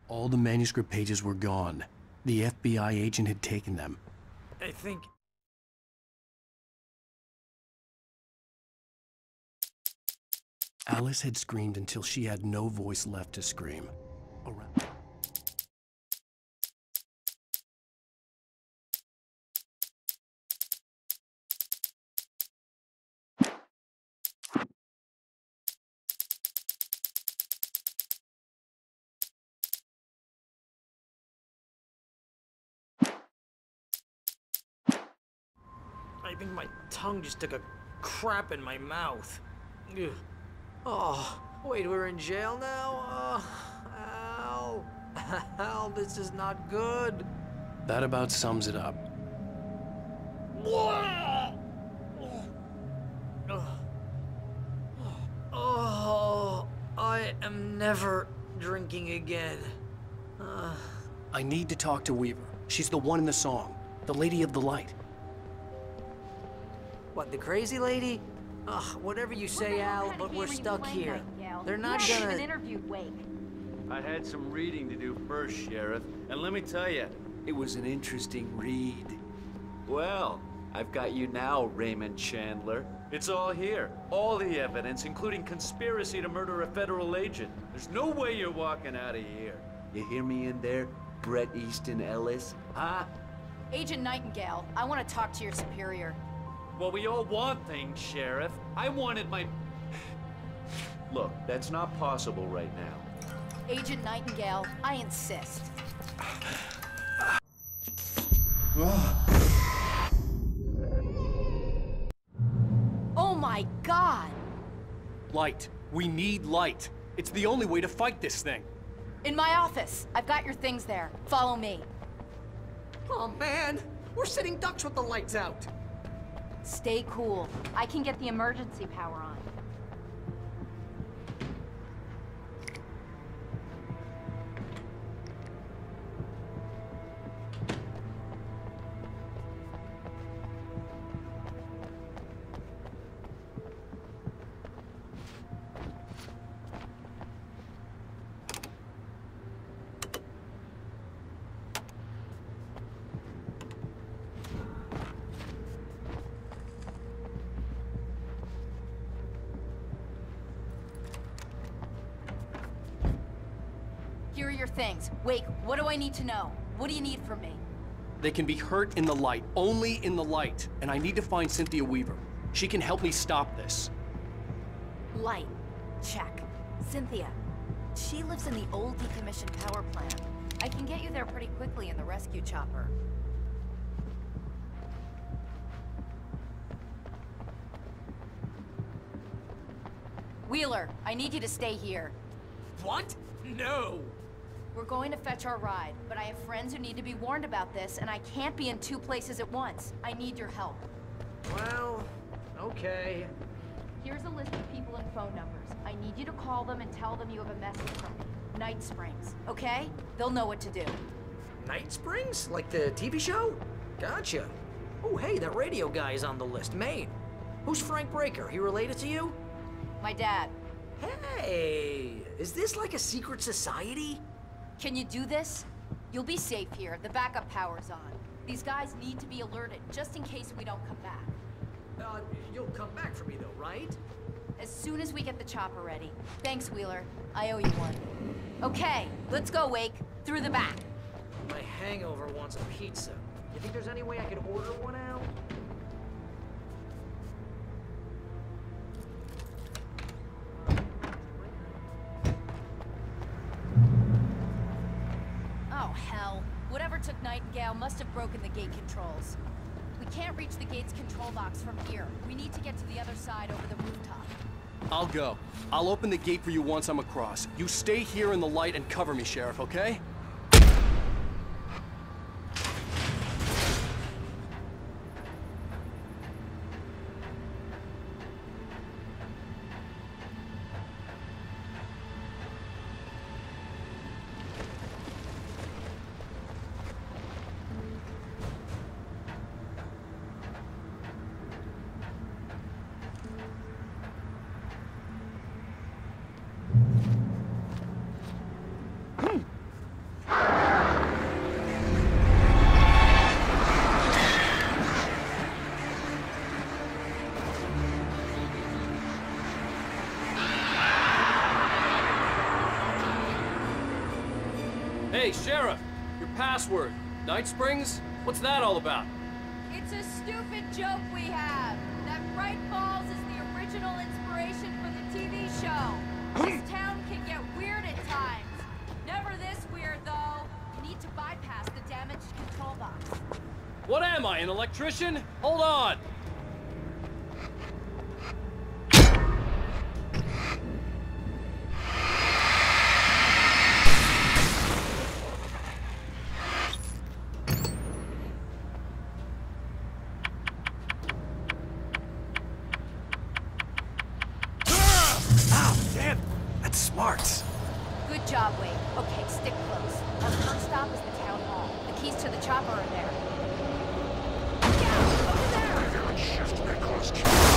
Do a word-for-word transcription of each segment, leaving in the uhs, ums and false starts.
All the manuscript pages were gone. The F B I agent had taken them. I think... Alice had screamed until she had no voice left to scream. Around... I think my tongue just took a crap in my mouth. Ugh. Oh, wait, we're in jail now? Oh, Al. Al, this is not good. That about sums it up. Oh, I am never drinking again. Uh. I need to talk to Weaver. She's the one in the song. The Lady of the Light. What, the crazy lady? Ugh, whatever you say, Al, but we're stuck here. They're not you gonna... even interviewed Wake. I had some reading to do first, Sheriff, and let me tell you, it was an interesting read. Well, I've got you now, Raymond Chandler. It's all here. All the evidence, including conspiracy to murder a federal agent. There's no way you're walking out of here. You hear me in there, Bret Easton Ellis? Huh? Agent Nightingale, I want to talk to your superior. Well, we all want things, Sheriff. I wanted my... Look, that's not possible right now. Agent Nightingale, I insist. Oh my God! Light. We need light. It's the only way to fight this thing. In my office. I've got your things there. Follow me. Oh man, we're sitting ducks with the lights out. Stay cool. I can get the emergency power on. Here are your things. Wake, what do I need to know? What do you need from me? They can be hurt in the light, only in the light. And I need to find Cynthia Weaver. She can help me stop this. Light. Check. Cynthia. She lives in the old decommissioned power plant. I can get you there pretty quickly in the rescue chopper. Wheeler, I need you to stay here. What? No! We're going to fetch our ride, but I have friends who need to be warned about this, and I can't be in two places at once. I need your help. Well, okay. Here's a list of people and phone numbers. I need you to call them and tell them you have a message from me. Night Springs, okay? They'll know what to do. Night Springs? Like the T V show? Gotcha. Oh, hey, that radio guy is on the list. Maine. Who's Frank Breaker? He related to you? My dad. Hey, is this like a secret society? Can you do this? You'll be safe here. The backup power's on. These guys need to be alerted, just in case we don't come back. Uh, you'll come back for me though, right? As soon as we get the chopper ready. Thanks, Wheeler. I owe you one. Okay, let's go, Wake. Through the back. My hangover wants a pizza. You think there's any way I could order one out? Oh, hell. Whatever took Nightingale must have broken the gate controls. We can't reach the gate's control box from here. We need to get to the other side over the rooftop. I'll go. I'll open the gate for you once I'm across. You stay here in the light and cover me, Sheriff, okay? Hey, Sheriff, your password. Night Springs? What's that all about? It's a stupid joke we have. That Bright Falls is the original inspiration for the T V show. This town can get weird at times. Never this weird, though. You need to bypass the damaged control box. What am I, an electrician? Hold on! Smart. Good job, Wade. Okay, stick close. Our first stop is the town hall. The keys to the chopper are there. Yeah, over there! Shift because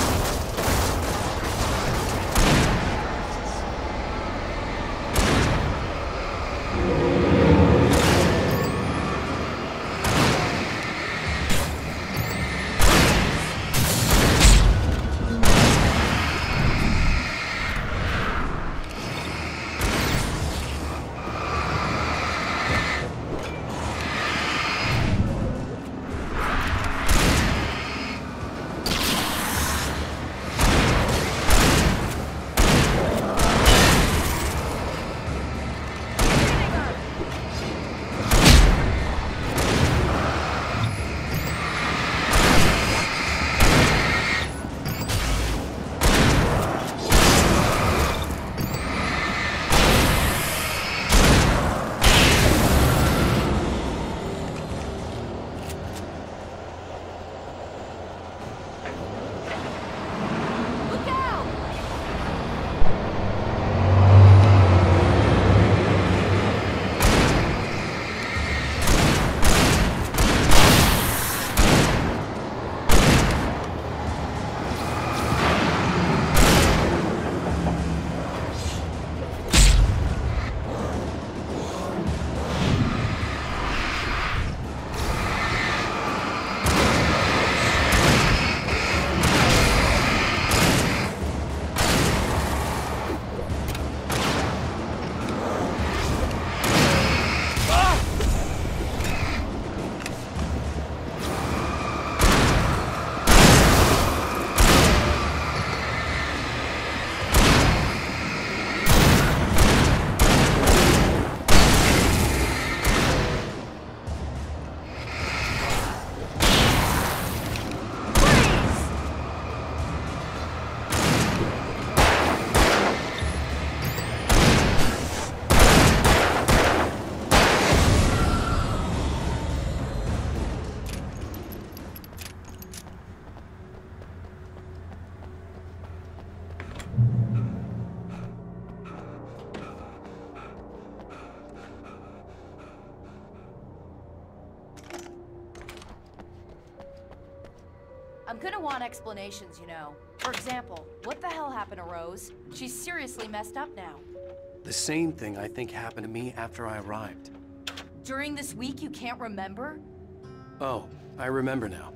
I'm gonna want explanations, you know. For example, what the hell happened to Rose? She's seriously messed up now. The same thing I think happened to me after I arrived. During this week you can't remember? Oh, I remember now.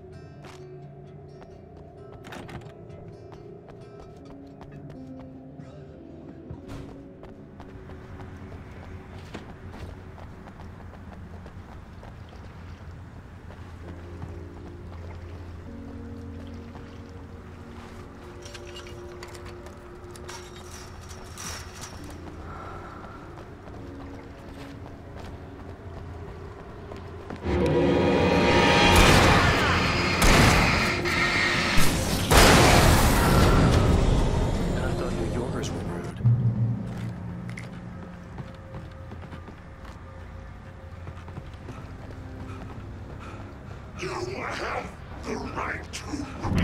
You have the right to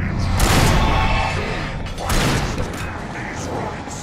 these rights.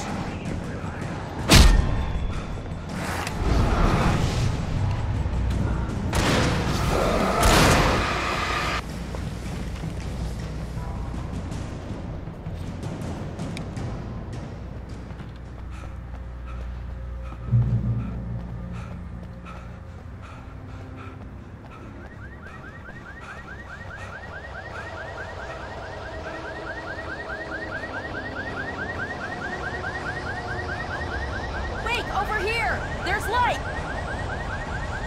Over here! There's light!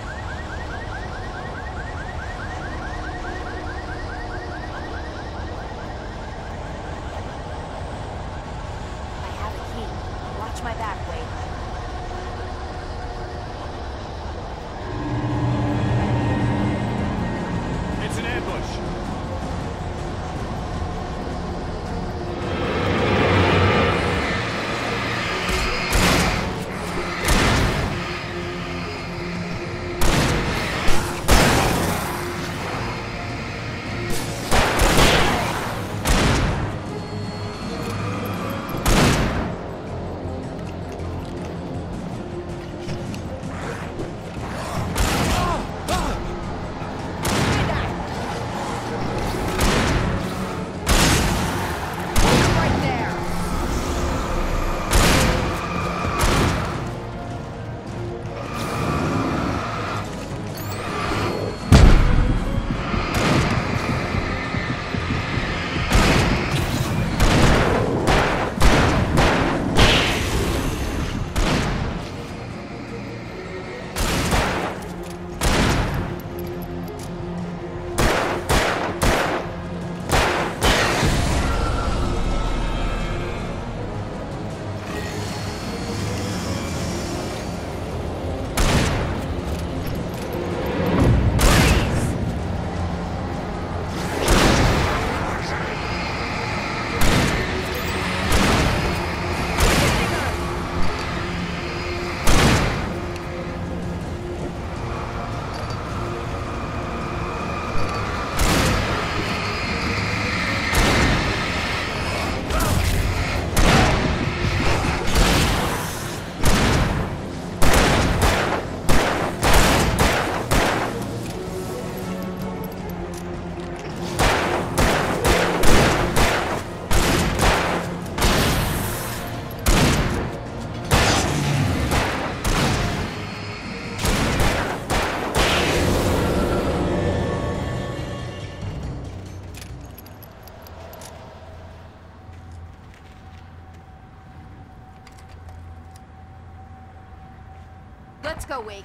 Let's go, Wake.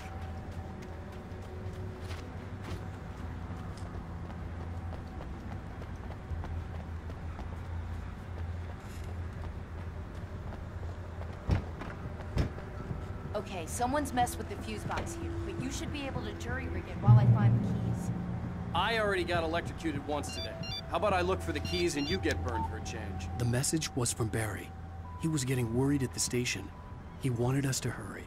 Okay, someone's messed with the fuse box here, but you should be able to jury rig it while I find the keys. I already got electrocuted once today. How about I look for the keys and you get burned for a change? The message was from Barry. He was getting worried at the station. He wanted us to hurry.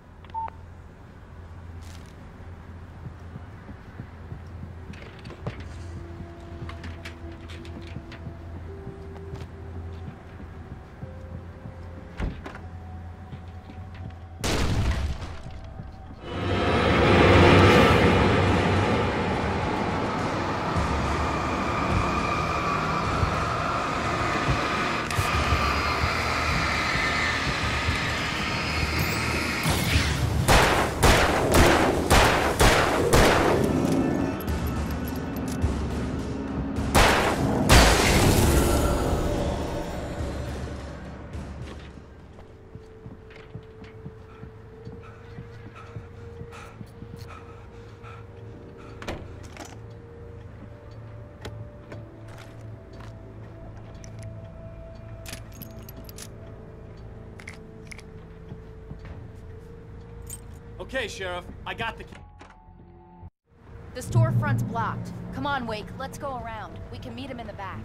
Okay, Sheriff, I got the key. The storefront's blocked. Come on, Wake, let's go around. We can meet him in the back.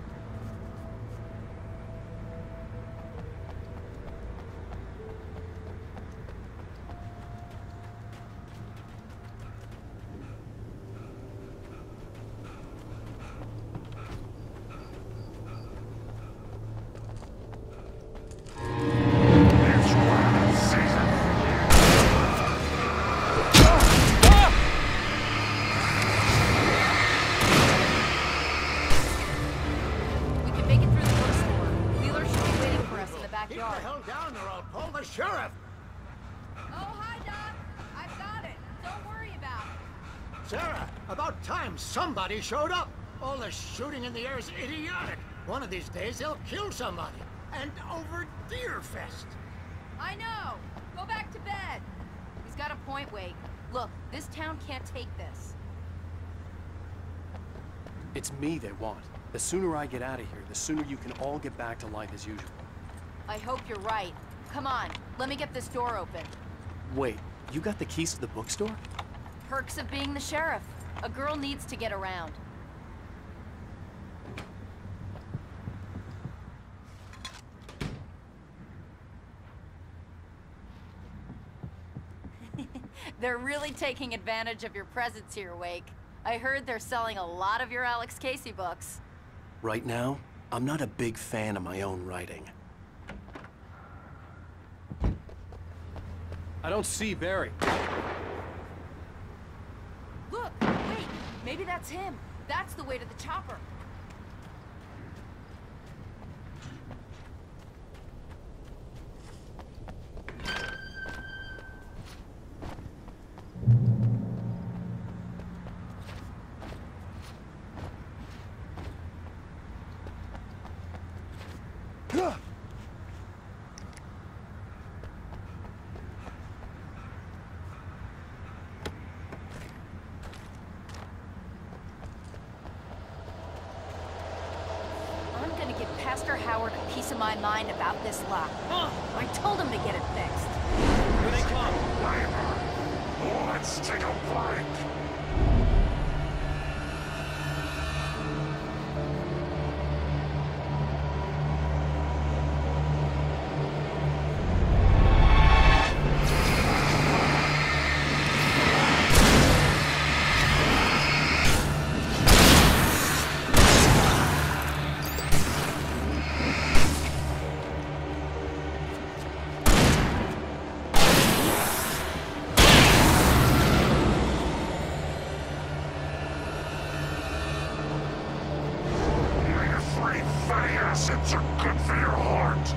Sheriff! Oh, hi, Doc. I've got it. Don't worry about it. Sarah, about time somebody showed up. All the shooting in the air is idiotic. One of these days, they'll kill somebody. And over Deerfest. I know. Go back to bed. He's got a point, Wake. Look, this town can't take this. It's me they want. The sooner I get out of here, the sooner you can all get back to life as usual. I hope you're right. Come on, let me get this door open. Wait, you got the keys to the bookstore? Perks of being the sheriff. A girl needs to get around. They're really taking advantage of your presence here, Wake. I heard they're selling a lot of your Alex Casey books. Right now, I'm not a big fan of my own writing. I don't see Barry. Look, wait, maybe that's him. That's the way to the chopper. Pastor Howard a piece of my mind about this lock. Oh, I told him to get it fixed. Here they come. Let's take a break. Acids are good for your heart.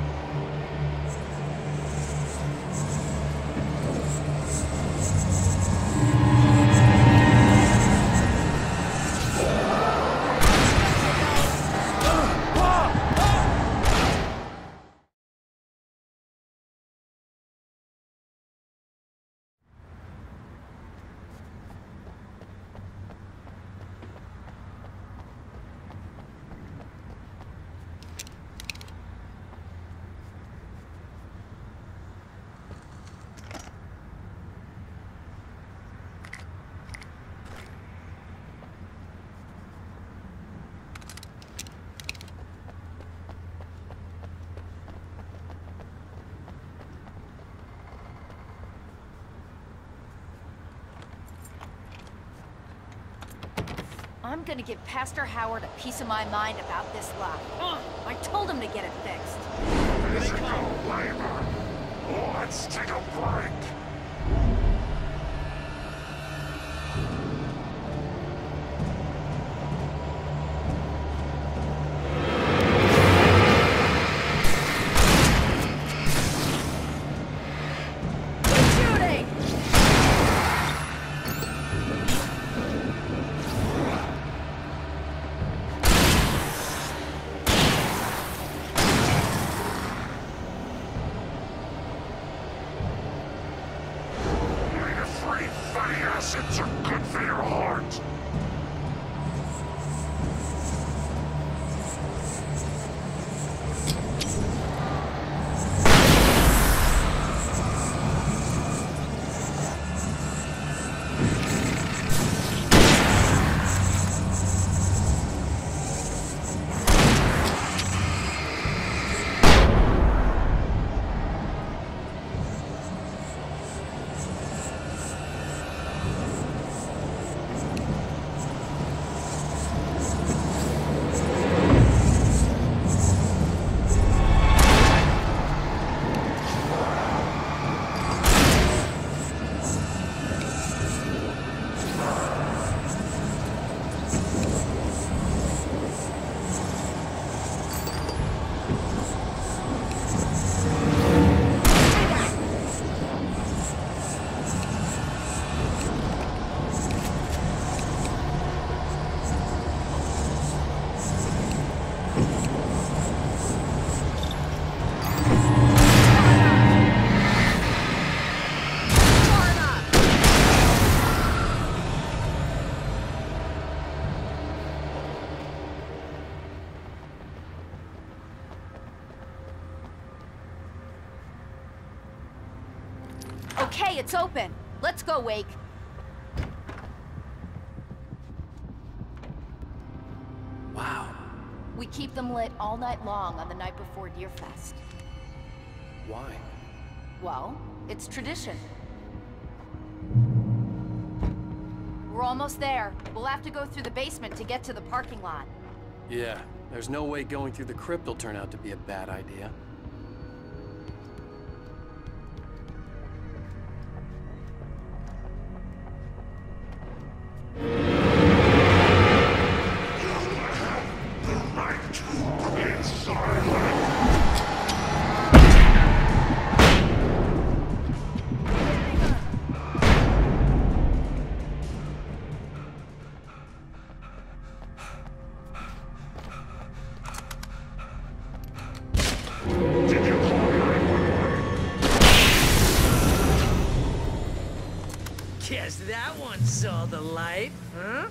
I'm gonna give Pastor Howard a piece of my mind about this lot. Uh, I told him to get it fixed. Physical labor. Let's take a break. Acids are good for your heart. Okay, it's open. Let's go, Wake. Wow. We keep them lit all night long on the night before Deerfest. Why? Well, it's tradition. We're almost there. We'll have to go through the basement to get to the parking lot. Yeah, there's no way going through the crypt will turn out to be a bad idea. Guess that one saw the light, huh?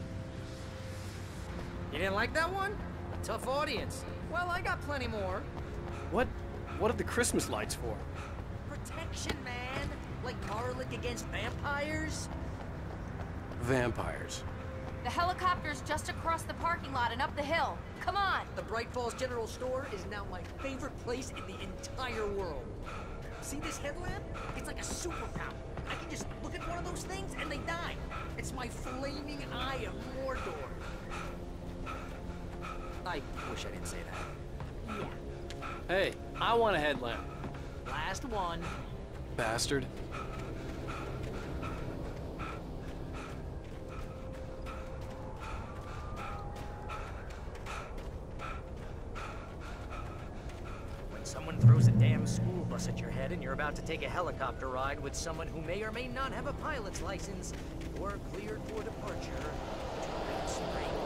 You didn't like that one? Tough audience. Well, I got plenty more. What? What are the Christmas lights for? Protection, man. Like garlic against vampires. Vampires. The helicopter's just across the parking lot and up the hill. Come on! The Bright Falls General Store is now my favorite place in the entire world. See this headlamp? It's like a superpower. I can just look at one of those things and they die. It's my flaming eye of Mordor. I wish I didn't say that. Yeah. Hey, I want a headlamp. Last one. Bastard. Someone throws a damn school bus at your head and you're about to take a helicopter ride with someone who may or may not have a pilot's license, you're cleared for departure to Red Springs.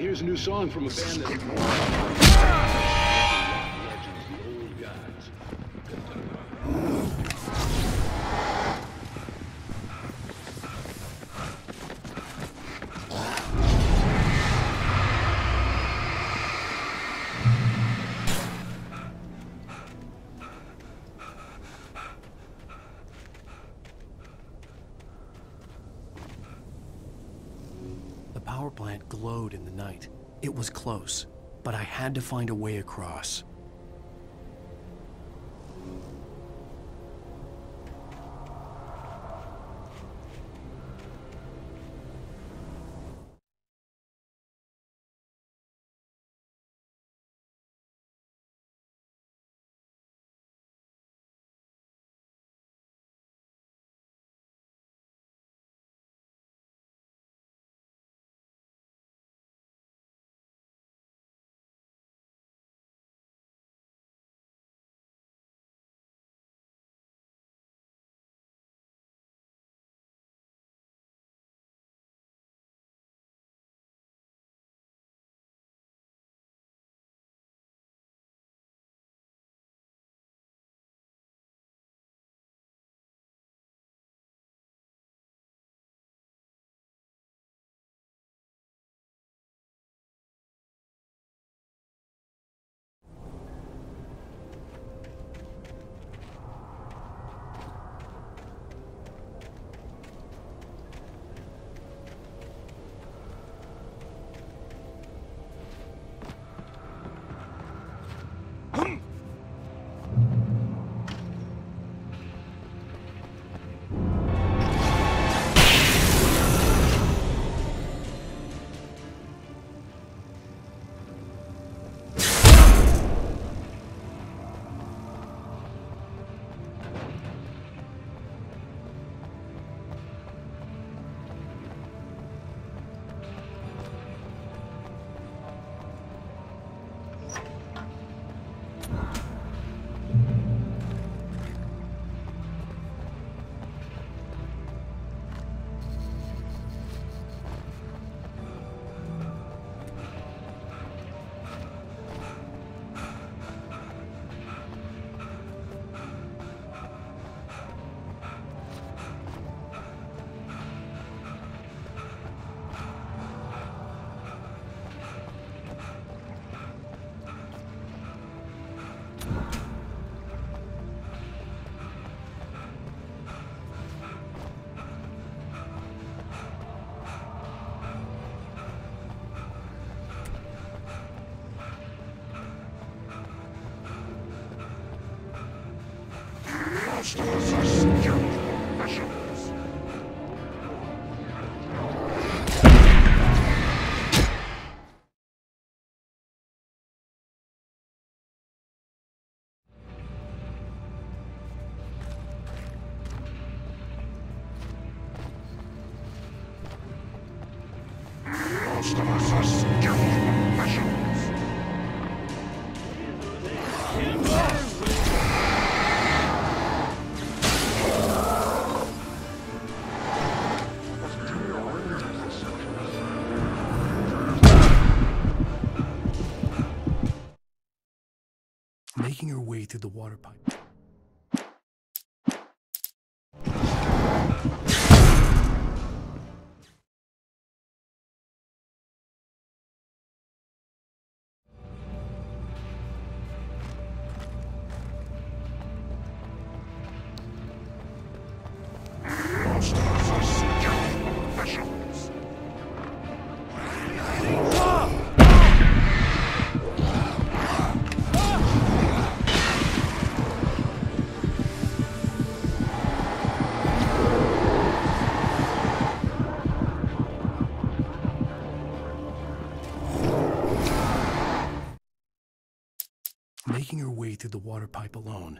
here's a new song from a band that... Legends, the old gods. The power plant glowed in the night. It was close, but I had to find a way across. Most of us are skilled professionals. Most of us are skilled professionals. Making her way through the water pipe. Most of us are skilled professionals. Making her way through the water pipe alone.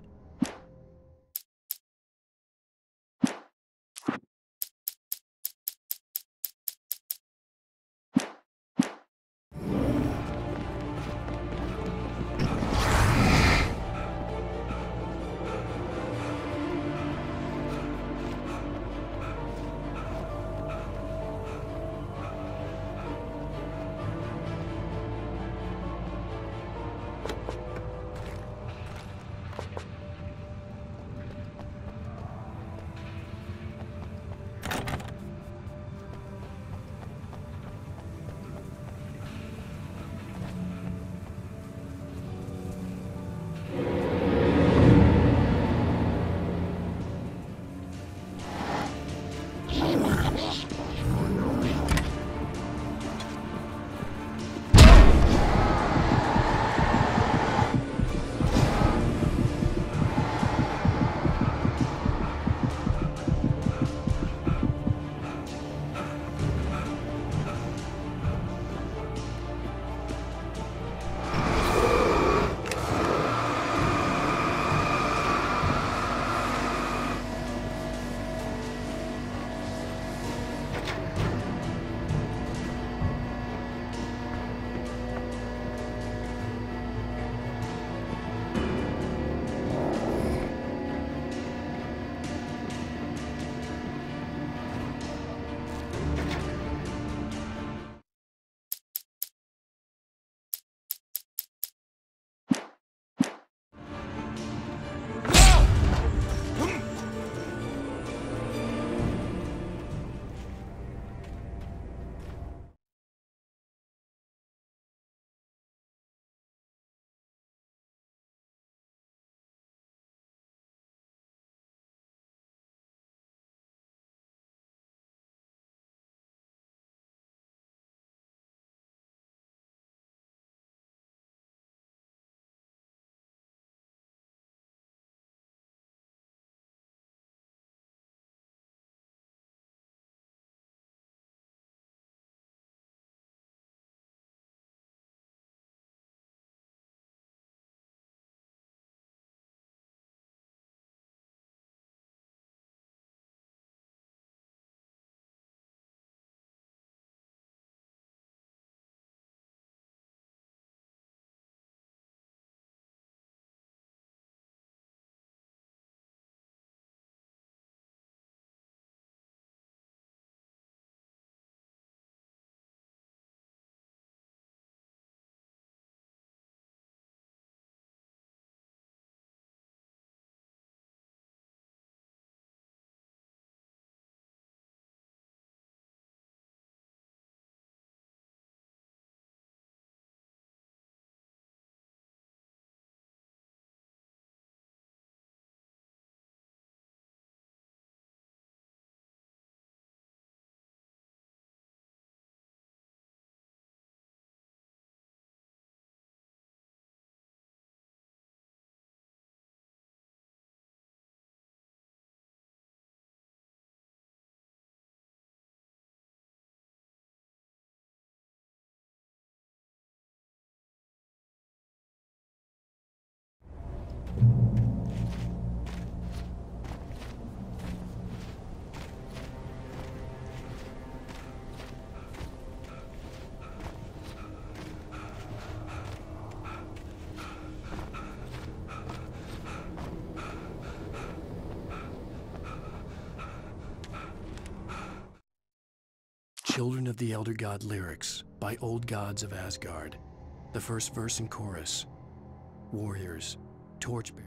Children of the Elder God lyrics by Old Gods of Asgard. The first verse and chorus. Warriors, torchbearers.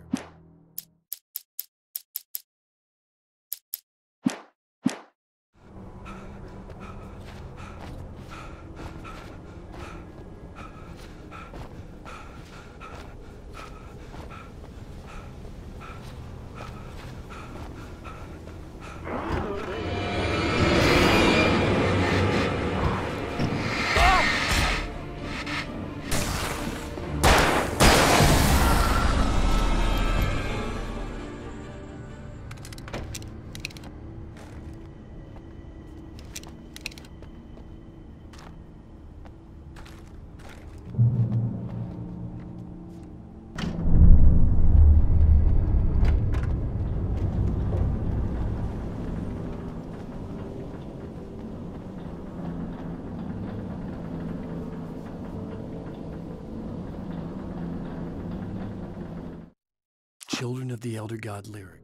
Children of the Elder God lyric.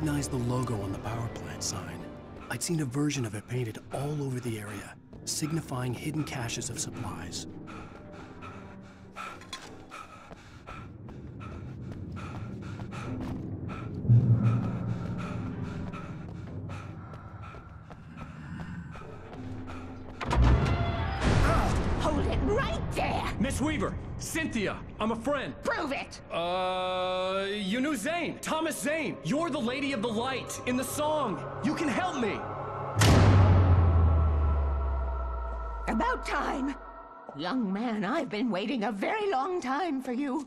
recognized the logo on the power plant sign. I'd seen a version of it painted all over the area, signifying hidden caches of supplies. Hold it right there! Miss Weaver! Cynthia! I'm a friend! Prove it! Uh, you knew Zane! Thomas Zane! You're the Lady of the Light in the song! You can help me! About time! Young man, I've been waiting a very long time for you.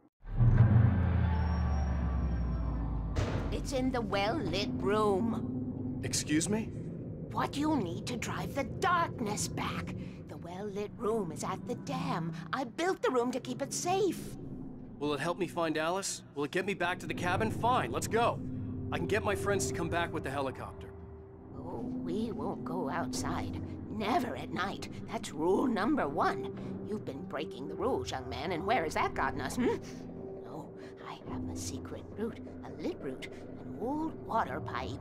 It's in the well-lit room. Excuse me? What you need to drive the darkness back. The well-lit room is at the dam. I built the room to keep it safe. Will it help me find Alice? Will it get me back to the cabin? Fine, let's go. I can get my friends to come back with the helicopter. Oh, we won't go outside. Never at night. That's rule number one. You've been breaking the rules, young man, and where has that gotten us, hmm? No, I have a secret route, a lit route, an old water pipe.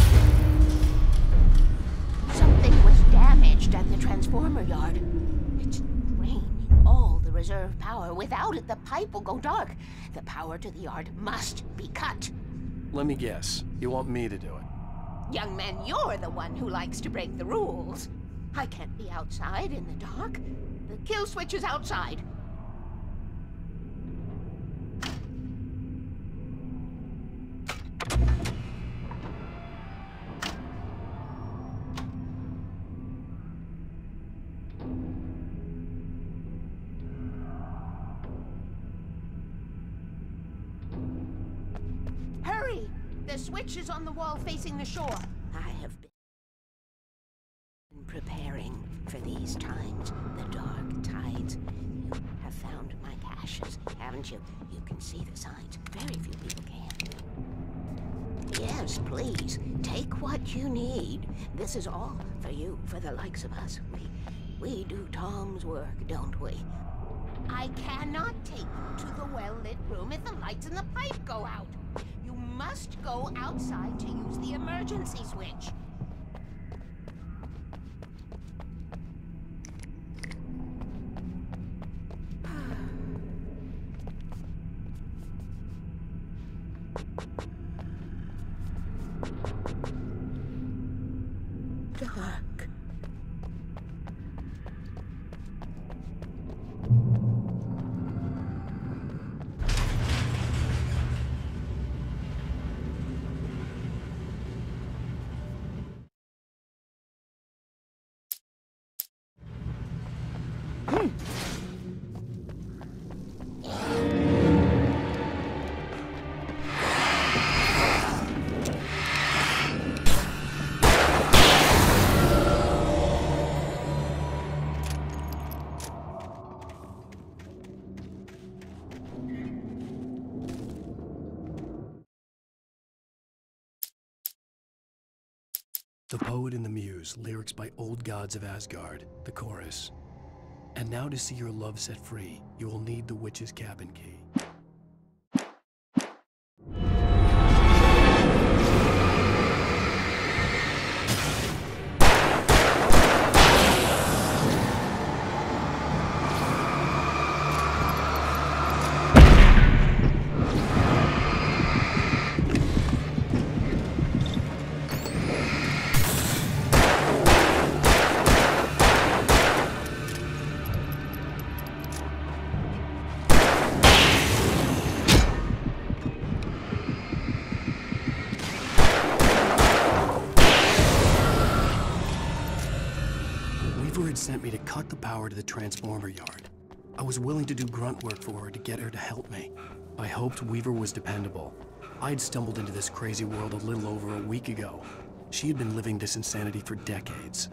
Something was damaged at the transformer yard. It's draining all the reserve power. Without it, the pipe will go dark. The power to the yard must be cut. Let me guess. You want me to do it? Young man, you're the one who likes to break the rules. I can't be outside in the dark. The kill switch is outside. Hurry! The switch is on the wall facing the shore. I have been preparing for these times, the dark tides. You have found my caches, haven't you? You can see the signs. Very few people can. Yes, please, take what you need. This is all for you, for the likes of us. We, we do Tom's work, don't we? I cannot take you to the well-lit room if the lights in the pipe go out. You must go outside to use the emergency switch. Dark. The Poet and the Muse, lyrics by Old Gods of Asgard, the chorus. And now to see your love set free, you will need the witch's cabin key. Had sent me to cut the power to the transformer yard. I was willing to do grunt work for her to get her to help me. I hoped Weaver was dependable. I'd stumbled into this crazy world a little over a week ago. She had been living this insanity for decades.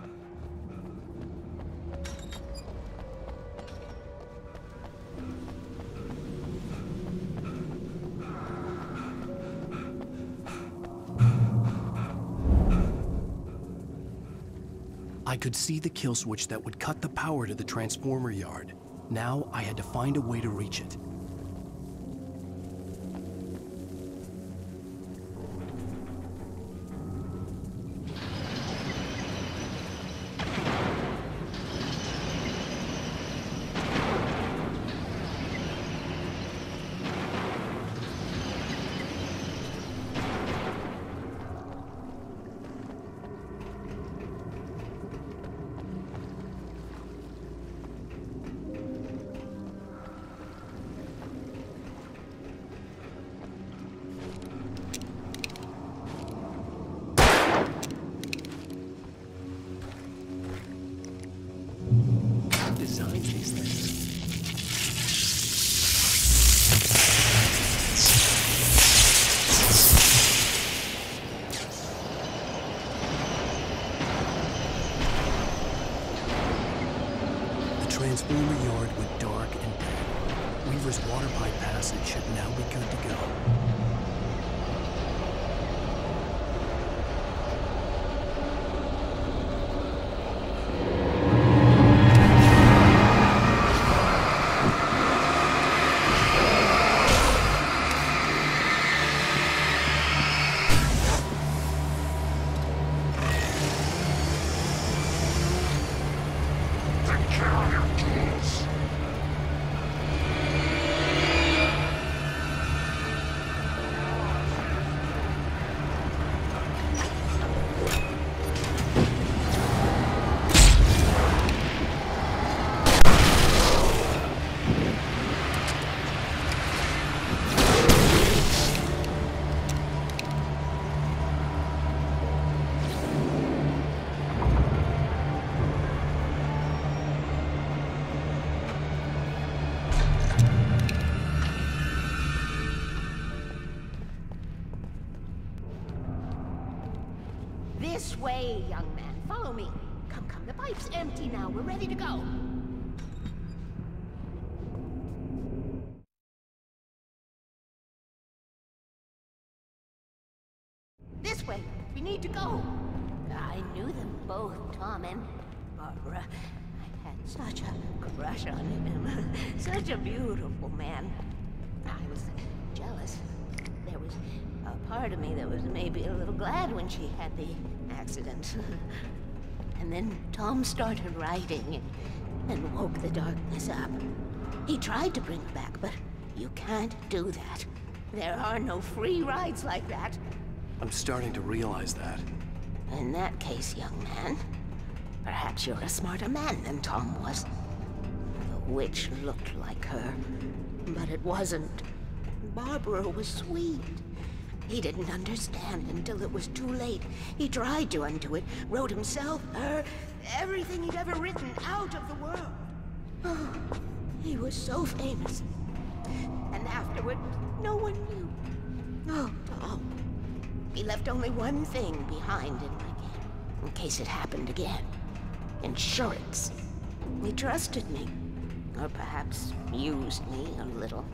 I could see the kill switch that would cut the power to the transformer yard. Now I had to find a way to reach it. Transformer Yard went dark and dead. Weaver's water pipe passage should now be good to go. This way, young man. Follow me. Come, come. The pipe's empty now. We're ready to go. This way. We need to go. I knew them both, Tom and Barbara. I had such a crush on him. Such a beautiful man. I was jealous. There was a part of me that was maybe a little glad when she had the accident. And then Tom started writing and, and woke the darkness up. He tried to bring it back, but you can't do that. There are no free rides like that. I'm starting to realize that. In that case, young man, perhaps you're a smarter man than Tom was. The witch looked like her, but it wasn't. Barbara was sweet. He didn't understand until it was too late. He tried to undo it, wrote himself, her, everything he'd ever written out of the world. Oh, he was so famous. And afterward, no one knew. Oh, Tom. He left only one thing behind in my game, in case it happened again. Insurance. He trusted me. Or perhaps used me a little.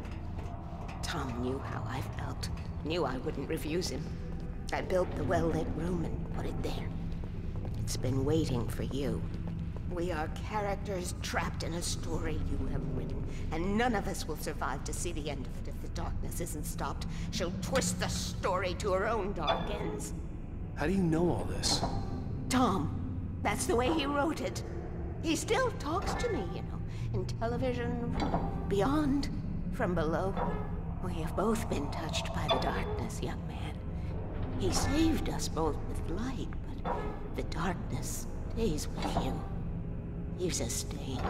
Tom knew how I felt. Knew I wouldn't refuse him. I built the well-lit room and put it there. It's been waiting for you. We are characters trapped in a story you have written, and none of us will survive to see the end of it if the darkness isn't stopped. She'll twist the story to her own dark ends. How do you know all this? Tom. That's the way he wrote it. He still talks to me, you know, in television, beyond, from below. We have both been touched by the darkness, young man. He saved us both with light, but the darkness stays with you. Leaves a stain.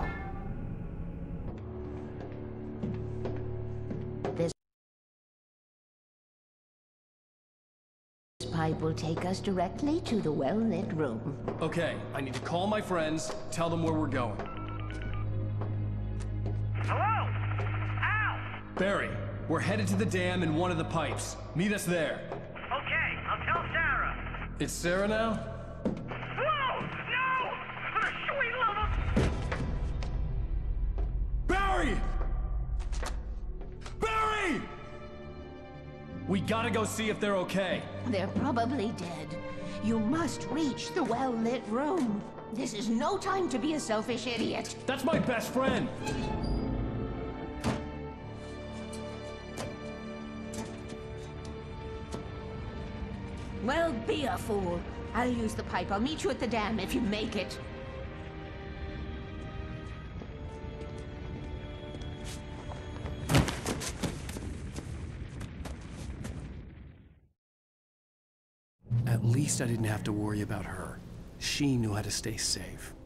This pipe will take us directly to the well-lit room. Okay, I need to call my friends, tell them where we're going. Hello? Al! Barry, we're headed to the dam in one of the pipes. Meet us there. Okay, I'll tell Sarah. It's Sarah now? Whoa! No! For the sweet love of... Barry! Barry! We gotta go see if they're okay. They're probably dead. You must reach the well-lit room. This is no time to be a selfish idiot. That's my best friend. Well, be a fool. I'll use the pipe. I'll meet you at the dam if you make it. At least I didn't have to worry about her. She knew how to stay safe.